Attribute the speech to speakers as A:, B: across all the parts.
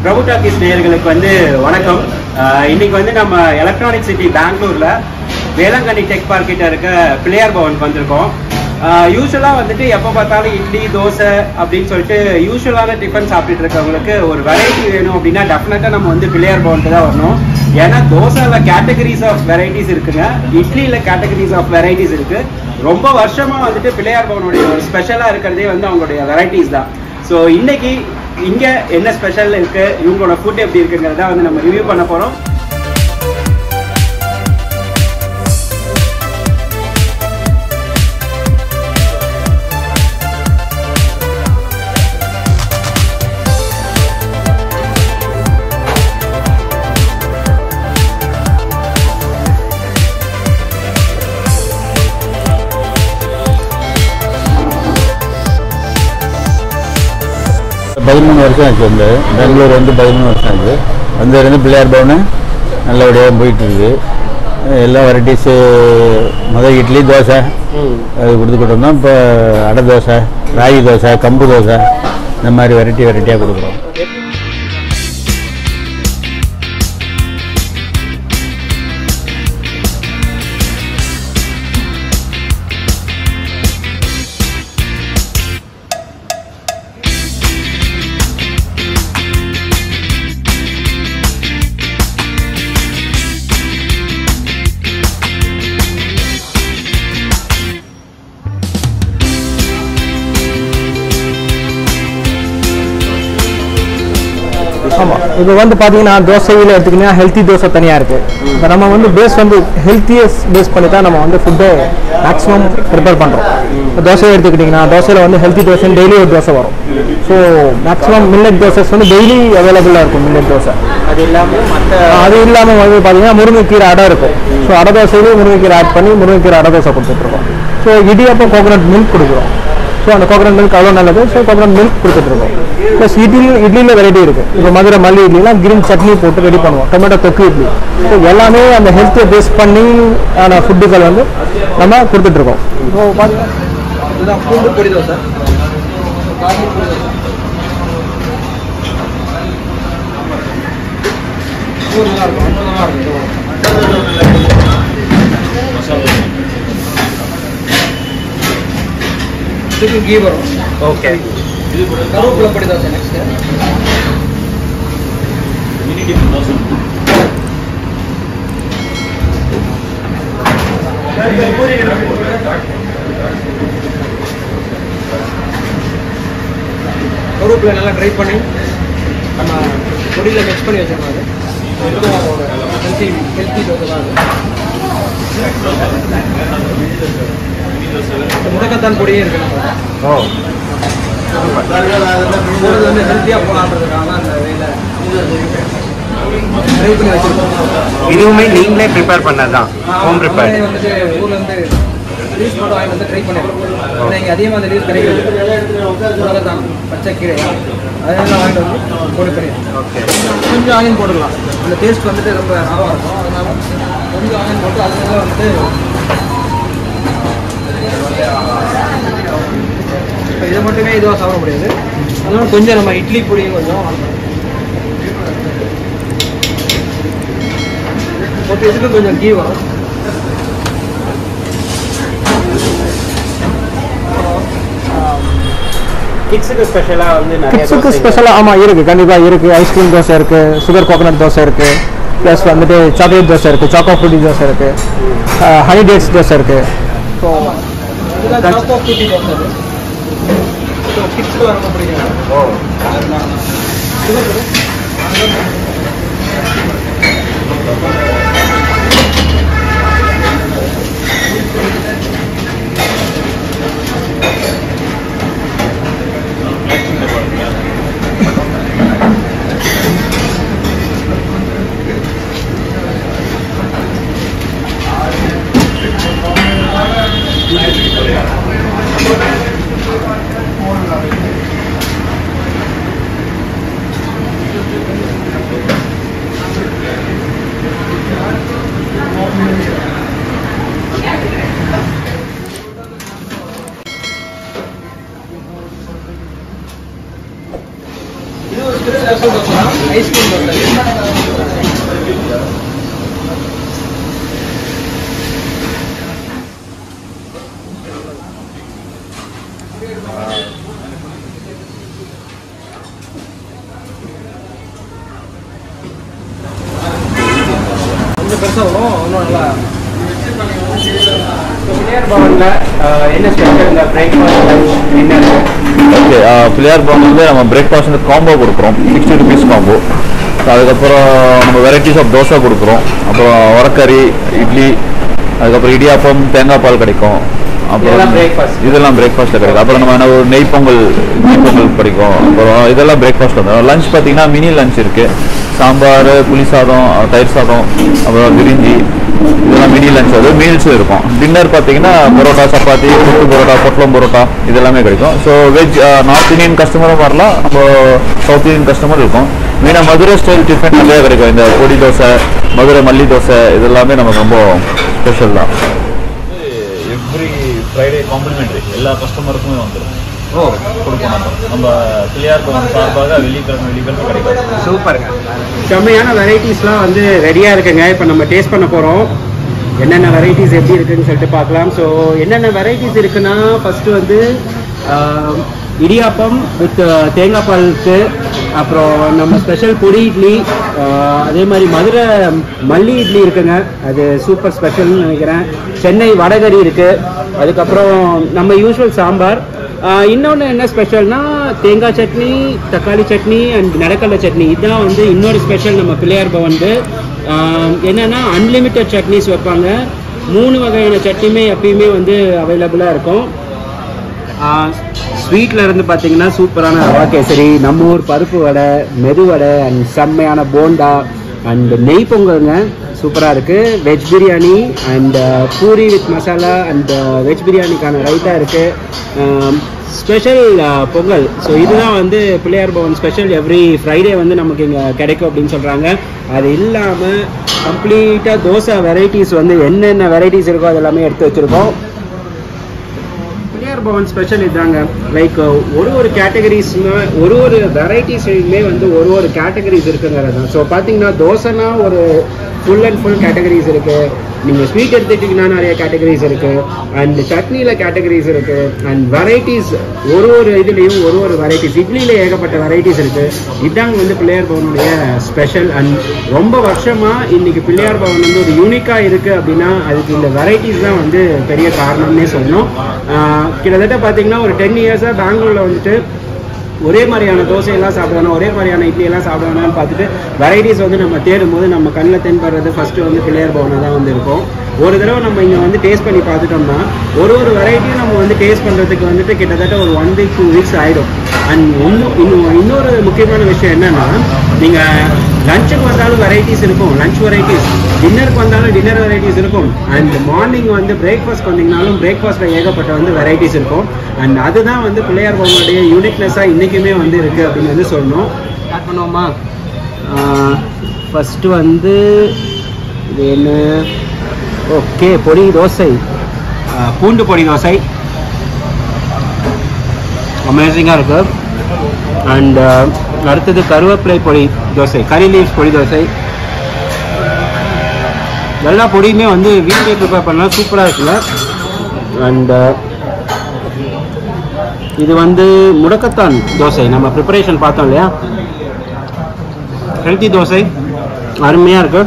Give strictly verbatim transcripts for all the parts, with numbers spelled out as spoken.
A: பிரபு talkies நேயர்களுக்கு வந்து வணக்கம். இன்னைக்கு வந்து நம்ம எலக்ட்ரானிக் சிட்டி பெங்களூர்ல வேளாங்கண்ணி டெக் பார்க் கிட்ட இருக்க பிள்ளையார் பவனுக்கு வந்திருக்கோம். யூஸ்வலாக வந்துட்டு எப்போ பார்த்தாலும் இட்லி தோசை அப்படின்னு சொல்லிட்டு யூஸ்வலான டிஃபன் சாப்பிட்டுட்டு இருக்கவங்களுக்கு ஒரு வெரைட்டி வேணும் அப்படின்னா டெஃபினட்டாக நம்ம வந்து பிள்ளையார் பவனுக்கு தான் வரணும். ஏன்னா தோசையில் கேட்டகரிஸ் ஆஃப் வெரைட்டிஸ் இருக்குங்க, இட்லியில் கேட்டகரிஸ் ஆஃப் வெரைட்டிஸ் இருக்கு. ரொம்ப வருஷமா வந்துட்டு பிள்ளையார் பவனுடைய ஒரு ஸ்பெஷலாக இருக்கிறதே வந்து அவங்களுடைய வெரைட்டிஸ் தான். ஸோ இன்னைக்கு இங்கே என்ன ஸ்பெஷல் இருக்கு, இவங்களோட ஃபுட் எப்படி இருக்குங்கிறத வந்து நம்ம ரிவ்யூ பண்ண போகிறோம்.
B: பதிமூணு வருஷம் ஆச்சு. வந்து பெங்களூர் வந்து பதிமூணு வருஷம் ஆச்சு. வந்து இருந்து பிள்ளையார் பவனு நல்லபடியாக போயிட்டு இருக்கு. எல்லா வெரைட்டிஸு முதல் இட்லி தோசை அது கொடுத்துக்கிட்டு இருந்தோம். இப்போ அடை தோசை, ராகி தோசை, கம்பு தோசை இந்த மாதிரி வெரைட்டி வெரைட்டியாக கொடுக்குறோம்.
C: ஆமாம், இப்போ வந்து பார்த்தீங்கன்னா தோசையில் எடுத்துக்கிட்டிங்கன்னா ஹெல்த்தி தோசை தனியாக இருக்குது. இப்போ நம்ம வந்து பேஸ் வந்து ஹெல்த்தியஸ் பேஸ் பண்ணி தான் நம்ம வந்து ஃபுட்டை மேக்ஸிமம் ப்ரிப்பேர் பண்ணுறோம். இப்போ தோசையை எடுத்துக்கிட்டிங்கன்னா தோசையில் வந்து ஹெல்த்தி தோசை டெய்லி ஒரு தோசை வரும். ஸோ மேக்ஸிமம் மில்லட் தோசைஸ் வந்து டெய்லி அவைலபிளாக இருக்கும். மில்லட் தோசை
A: அது இல்லாமல் மற்ற
C: அது இல்லாமல் வந்து பார்த்தீங்கன்னா முருங்கைக்கீரை அடை இருக்கும். ஸோ அடை தோசையிலேயே முருங்கைக்கீரை ஆட் பண்ணி முருங்கைக்கீரை அடை தோசை கொடுத்துட்ருக்கோம். ஸோ இடியப்பம் கோகோனட் மில்க் கொடுக்குறோம். ஸோ அந்த கோகோனட் மில்க் அவ்வளோ நல்லது. ஸோ கோகோனட் மில்க் கொடுத்துட்ருக்கோம். ப்ளஸ் இட்லி இட்லியில் வெரைட்டி இருக்குது. இப்போ மதுரை மல்லி இட்லிலாம் கிரீன் சட்னி போட்டு ரெடி பண்ணுவோம். டொமேட்டோ தொக்கு இட்லி. ஸோ எல்லாமே அந்த ஹெல்த்தை பேஸ் பண்ணி ஆன ஃபுட்டுகள் வந்து நம்ம கொடுத்துட்ருக்கோம். ஸோ பார்த்தீங்கன்னா பூண்டு பொடி தோசை, இதுக்கு கீ வரும்.
A: ஓகே,
C: கருவேப்பிலை பொடி தோசை. நெக்ஸ்ட் கருவேப்பிலை நல்லா ட்ரை பண்ணி நம்ம பொடியில் மிக்ஸ் பண்ணி வச்சிருக்காங்க. ஹெல்த்தி ஹெல்த்தி தோசை தான் அது. முடக்கத்தான் பொடியே இருக்கு. நம்ம
A: ஓ
C: போகிறது வந்து ஹெல்த்தியாக போகலான்றதுக்காக அந்த வேலை ட்ரை பண்ணி வச்சுருக்கோம்.
A: இதுவுமே நீங்களே ப்ரிப்பேர் பண்ணதான், ஹோம் ப்ரிப்பேர்.
C: வந்துட்டு ஊர்லேருந்து லீஸ் மட்டும் வாங்கி வந்து ட்ரை பண்ணிடுவோம். இங்கே அதிகமாக அந்த லீஸ் கிடைக்கிறது முடக்கத்தான் பச்சை கீரை அதெல்லாம் வாங்கிட்டு வந்து பொடி பண்ணிடுவோம்.
A: ஓகே,
C: கொஞ்சம் ஆனியன் போட்டுக்கலாம். அந்த டேஸ்ட் வந்துட்டு ரொம்ப நல்லா இருக்கும். அதனால கொஞ்சம் ஆனியன் போட்டு அதனால வந்துட்டு இதை மட்டுமே இதுவாக சாப்பிட முடியாது. அதனால கொஞ்சம் நம்ம இட்லி பொடியும் கொஞ்சம் போட்டு இதுக்கு கொஞ்சம் கீ வரும்.
A: கிட்ஸுக்கு ஸ்பெஷலாக வந்து நிறைய
C: கிட்ஸுக்கு ஸ்பெஷலாக ஆமாம் இருக்குது, கண்டிப்பாக இருக்குது. ஐஸ்கிரீம் தோசை இருக்குது, சுகர் கோகோனட் தோசை இருக்குது, ப்ளஸ் வந்துட்டு சாக்லேட் தோசை இருக்குது, சாக்கோ ஃப்ரூட்டி தோசை இருக்குது, ஹனி டேட்ஸ் தோசை இருக்குது. ஸோ சாக்கோ ஃப்ரூட்டி தோசை கிட்ஸுக்கு ரொம்ப பிடிக்கும்.
A: ஓ
C: இது ஒரு ஸ்பெஷல் ஐஸ்கிரீம் தோசை. கொஞ்சம் பெருசாக வரும், இன்னும் நல்லா.
A: பிள்ளையார் பவன்ல என்ன ஸ்பெஷல் இந்த பிரேக்ஃபாஸ்ட் லஞ்ச் என்ன இருக்கு?
B: ஓகே, பிள்ளையார் பவன் வந்து நம்ம பிரேக்ஃபாஸ்ட் வந்து காம்போ கொடுக்குறோம், சிக்ஸ்டி ருபீஸ் காம்போ. அதுக்கப்புறம் நம்ம வெரைட்டிஸ் ஆஃப் தோசை கொடுக்குறோம், அப்புறம் உரக்கறி, இட்லி, அதுக்கப்புறம் இடியாப்பம், தேங்காய் பால் கிடைக்கும். அப்புறம்
A: பிரேக்ஃபாஸ்ட்
B: இதெல்லாம் பிரேக்ஃபாஸ்ட்டில் கிடைக்கும். அப்புறம் நம்ம என்ன ஒரு நெய் பொங்கல் நெய் பொங்கல் கிடைக்கும். அப்புறம் இதெல்லாம் பிரேக்ஃபாஸ்ட் வந்துடும். லஞ்ச் பார்த்தீங்கன்னா மினி லஞ்ச் இருக்குது, சாம்பார், புளி சாதம், தயிர் சாதம், அப்புறம் பிரிஞ்சி, இதெல்லாம் மினி லஞ்ச். அது மீல்ஸும் இருக்கும். டின்னர் பார்த்தீங்கன்னா பரோட்டா, சப்பாத்தி, கொத்து பரோட்டா, பொட்டலம் பரோட்டா இதெல்லாமே கிடைக்கும். ஸோ வெஜ் நார்த் இந்தியன் கஸ்டமரும் வரலாம், நம்ம சவுத் இந்தியன் கஸ்டமர் இருக்கும். மெயினாக மதுரை ஸ்டைல் டிஃபன் நிறையா கிடைக்கும். இந்த பொடி தோசை, மதுரை மல்லி தோசை இதெல்லாமே நமக்கு ரொம்ப ஸ்பெஷல் தான். எவ்ரி ஃப்ரைடே காம்ப்ளிமெண்ட்ரி எல்லா கஸ்டமருக்குமே வந்துடும். ஓ கொடுப்போம் நம்ம நம்ம பிள்ளையார் பவன் சார்பாக வெள்ளிக்கிழமை வெள்ளிக்கிழமை கிடைக்கும்.
A: சூப்பருங்க. செம்மையான வெரைட்டிஸ்லாம் வந்து ரெடியாக இருக்குங்க. இப்போ நம்ம டேஸ்ட் பண்ண போகிறோம். என்னென்ன வெரைட்டிஸ் எப்படி இருக்குன்னு சொல்லிட்டு பார்க்கலாம். ஸோ என்னென்ன வெரைட்டிஸ் இருக்குன்னா ஃபஸ்ட்டு வந்து இடியாப்பம் வித் தேங்காய் பால் இருக்குது. அப்புறம் நம்ம ஸ்பெஷல் பொடி இட்லி, அதே மாதிரி மதுரை மல்லி இட்லி இருக்குங்க, அது சூப்பர் ஸ்பெஷல்னு நினைக்கிறேன். சென்னை வடகரி இருக்குது. அதுக்கப்புறம் நம்ம யூஸ்வல் சாம்பார். இன்னொன்று என்ன ஸ்பெஷல்னா தேங்காய் சட்னி, தக்காளி சட்னி அண்ட் நடக்கடலை சட்னி. இதுதான் வந்து இன்னொரு ஸ்பெஷல் நம்ம பிள்ளையார் பவன்ட்டு. என்னென்னா அன்லிமிட்டட் சட்னிஸ் வைப்பாங்க. மூணு வகையான சட்னியுமே எப்பயுமே வந்து அவைலபிளாக இருக்கும். ஸ்வீட்டில் இருந்து பார்த்தீங்கன்னா சூப்பரான ரவா கேசரி, நம்ம ஊர் பருப்பு வடை, மெது வடை அண்ட் செம்மையான போண்டா அண்ட் நெய் பொங்கலுங்க, சூப்பராக இருக்குது. Veg biryani and puri with masala and veg பிரியாணிக்கான ரைத்தா இருக்குது. ஸ்பெஷல் பொங்கல். ஸோ இதுதான் வந்து Pillaiyar Bhavan special. Every Friday வந்து நமக்கு இங்கே கிடைக்கும் அப்படின்னு சொல்கிறாங்க. அது இல்லாமல் கம்ப்ளீட்டாக தோசை வெரைட்டிஸ் வந்து என்னென்ன வெரைட்டிஸ் இருக்கோ அது எல்லாமே எடுத்து வச்சுருக்கோம். பிள்ளையார் பவன் ஸ்பெஷல் இதாங்க. லைக் ஒரு ஒரு கேட்டகரிஸ்மே ஒரு ஒரு வெரைட்டிஸ்லையுமே வந்து ஒரு ஒரு கேட்டகரிஸ் இருக்குங்கிறது தான். ஸோ பார்த்தீங்கன்னா தோசைனா ஒரு ஃபுல் அண்ட் ஃபுல் கேட்டகரிஸ் இருக்குது. நீங்கள் ஸ்வீட் எடுத்துக்கிட்டிங்கன்னா நிறைய கேட்டகரிஸ் இருக்குது. அண்ட் சட்னியில் கேட்டகரிஸ் இருக்குது. அண்ட் வெரைட்டிஸ் ஒரு ஒரு இதுலேயும் ஒரு ஒரு வெரைட்டிஸ். இட்லியில் ஏகப்பட்ட வெரைட்டிஸ் இருக்குது. இதாங்க வந்து பிள்ளையார் பவனுடைய ஸ்பெஷல். அண்ட் ரொம்ப வருஷமாக இன்றைக்கி பிள்ளையார் பவன் வந்து ஒரு யூனிக்காக இருக்குது அப்படின்னா அதுக்கு இந்த வெரைட்டிஸ் தான் வந்து பெரிய காரணம்னே சொல்லணும். கிட்டத்தட்ட பார்த்தீங்கன்னா ஒரு டென் இயர்ஸாக பெங்களூரில் வந்துட்டு ஒரே மாதிரியான தோசையெல்லாம் சாப்பிடணும், ஒரே மாதிரியான இட்லியெல்லாம் சாப்பிடணும்னு பார்த்துட்டு வெரைட்டிஸ் வந்து நம்ம தேடும்போது நம்ம கண்ணில் தென்படுறது ஃபஸ்ட்டு வந்து பிள்ளையார் பவனை தான் வந்து இருக்கும். ஒரு தடவை நம்ம இங்கே வந்து டேஸ்ட் பண்ணி பார்த்துட்டோம்னா ஒரு ஒரு வெரைட்டியும் நம்ம வந்து டேஸ்ட் பண்ணுறதுக்கு வந்துட்டு கிட்டத்தட்ட ஒரு ஒன் வீக் டூ வீக்ஸ் ஆகிடும். அண்ட் இன்னும் இன்னும் இன்னொரு முக்கியமான விஷயம் என்னென்னா நீங்கள் லஞ்சுக்கு வந்தாலும் வெரைட்டிஸ் இருக்கும், லஞ்ச் வெரைட்டிஸ். டின்னருக்கு வந்தாலும் டின்னர் வெரைட்டிஸ் இருக்கும். அண்ட் மார்னிங் வந்து பிரேக்ஃபாஸ்ட் வந்தீங்கனாலும் பிரேக்ஃபாஸ்ட்டில் ஏகப்பட்ட வந்து வெரைட்டிஸ் இருக்கும். அண்ட் அதுதான் வந்து பிள்ளையார் பவனுடைய யூனிக்னஸாக இன்றைக்குமே வந்து இருக்குது அப்படின்னு வந்து சொல்லணும். ஸ்டார்ட் பண்ணுவோமா? ஃபஸ்ட்டு வந்து இது என்ன? ஓகே, பொடி தோசை, பூண்டு பொடி தோசை அமேசிங்காக இருக்குது. அண்ட் அடுத்தது கருவேப்பிலை பொடி தோசை, கறி லீவ்ஸ் பொடி தோசை. எல்லா பொடியுமே வந்து வீட்டிலே ப்ரிப்பேர் பண்ணலாம், சூப்பராக இருக்குல்ல. அண்ட் இது வந்து முடக்கத்தான் தோசை, நம்ம ப்ரிப்பரேஷன் பார்த்தோம் இல்லையா, ஹெல்த்தி தோசை, அருமையாக இருக்கு.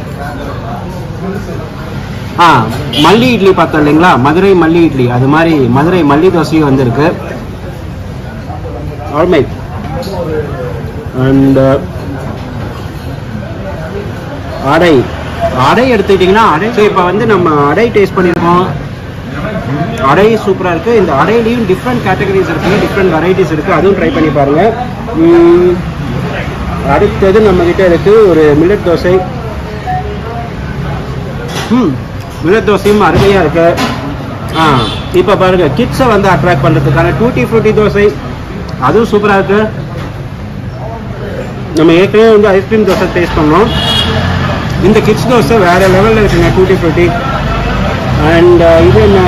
A: ஆ மல்லி இட்லி பார்த்தோம் இல்லைங்களா, மதுரை மல்லி இட்லி, அது மாதிரி மதுரை மல்லி தோசையும் வந்துருக்கு. ஆல்மைட். அண்ட் அடை அடை எடுத்துக்கிட்டிங்கன்னா அடை இப்போ வந்து நம்ம அடை டேஸ்ட் பண்ணியிருக்கோம். அடை சூப்பராக இருக்குது. இந்த அடையிலையும் டிஃப்ரெண்ட் கேட்டகரிஸ் இருக்குது, டிஃப்ரெண்ட் வெரைட்டிஸ் இருக்குது, அதுவும் ட்ரை பண்ணி பாருங்கள். அடுத்தது நம்மக்கிட்ட இருக்குது ஒரு மில்லட் தோசை. ம் மில்லட் தோசையும் அருமையாக இருக்குது. ஆ இப்போ பாருங்கள், கிட்ஸை வந்து அட்ராக்ட் பண்ணுறதுக்கான டூட்டி ஃப்ரூட்டி தோசை, அதுவும் சூப்பராக இருக்குது. நம்ம ஏற்கனவே வந்து ஐஸ்கிரீம் தோசை டேஸ்ட் பண்ணோம். இந்த கிட்ஸ் தோசை வேறு லெவலில் இருக்குங்க, டூட்டி ஃப்ரூட்டி. அண்ட் இது என்ன,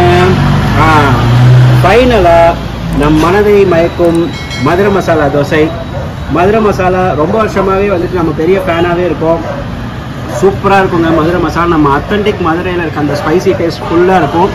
A: ஃபைனலாக நம் மனதை மயக்கும் மதுரை மசாலா தோசை. மதுரை மசாலா ரொம்ப வருஷமாகவே வந்துட்டு நம்ம பெரிய ஃபேனாகவே இருக்கோம். சூப்பராக இருக்குங்க மதுரை மசாலா. நம்ம அத்தன்டிக் மதுரையில் இருக்க அந்த ஸ்பைசி டேஸ்ட் ஃபுல்லாக இருக்கும்.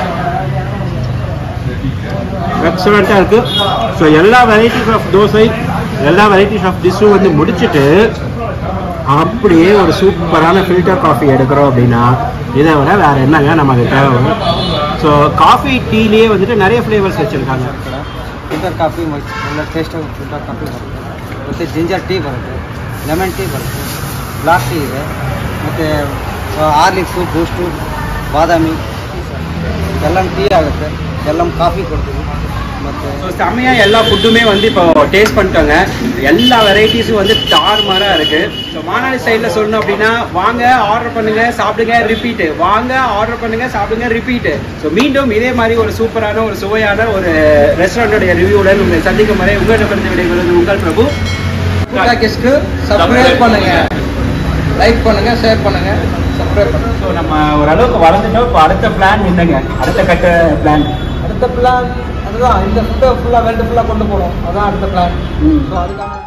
A: எக்ஸலண்ட்டாக இருக்குது. ஸோ எல்லா வெரைட்டிஸ் ஆஃப் தோசை எல்லா வெரைட்டிஸ் ஆஃப் டிஷ்ஷும் வந்து முடிச்சுட்டு அப்படியே ஒரு சூப்பரான ஃபில்டர் காஃபி எடுக்கிறோம் அப்படின்னா இதை விட வேறு என்னங்க நமக்கு தேவை. ஸோ காஃபி டீலேயே வந்துட்டு நிறைய ஃப்ளேவர்ஸ் வச்சுருக்காங்க.
D: ಫಿಲ್ಟರ್ ಕಾಫಿ ಒಳ್ಳೆ ಟೇಸ್ಟ್ ಫಿಲ್ಟರ್ ಕಾಫಿ ಬರುತ್ತೆ, ಮತ್ತು ಜಿಂಜರ್ ಟೀ ಬರುತ್ತೆ, ಲೆಮನ್ ಟೀ ಬರುತ್ತೆ, ಬ್ಲಾಕ್ ಟೀ ಇದೆ, ಮತ್ತು ಹಾರ್ಲಿಕ್ಸು, ಬೂಸ್ಟು, ಬಾದಾಮಿ, ಬೆಲ್ಲಮ್ ಟೀ ಆಗುತ್ತೆ, ಬೆಲ್ಲಮ್ ಕಾಫಿ ಕೊಡ್ತೀವಿ. ಮತ್ತು
A: செம்மையாக எல்லா ஃபுட்டுமே வந்து இப்போ டேஸ்ட் பண்ணிட்டோங்க. எல்லா வெரைட்டிஸும் வந்து தாறுமாறாக இருக்குது. ஸோ மாநாடு சைடில் சொல்லணும் அப்படின்னா வாங்க ஆர்டர் பண்ணுங்கள் சாப்பிடுங்க ரிப்பீட்டு, வாங்க ஆர்டர் பண்ணுங்கள் சாப்பிடுங்க ரிப்பீட்டு. ஸோ மீண்டும் இதே மாதிரி ஒரு சூப்பரான ஒரு சுவையான ஒரு ரெஸ்டாரண்ட்டுடைய ரிவ்யூவுடன் உங்களை சந்திக்கும் வரை உங்களிடமிருந்து விடைபெறுவது உங்கள் பிரபு.
D: டாக்கிஸ்க்கு சப்ஸ்கிரைப் பண்ணுங்கள், லைக் பண்ணுங்கள், ஷேர் பண்ணுங்கள், சப்ஸ்கிரைப் பண்ணுங்கள்.
A: ஸோ நம்ம ஓரளவுக்கு வளர்ந்துட்டோம். இப்போ அடுத்த பிளான் என்னங்க? அடுத்த கட்ட பிளான்
D: அடுத்த பிளான் அதுதான், இந்த ஃபுட்டை ஃபுல்லாக வேர்ல்டு ஃபுல்லாக கொண்டு போகணும், அதான் அடுத்த பிளான். ஸோ அதுக்கான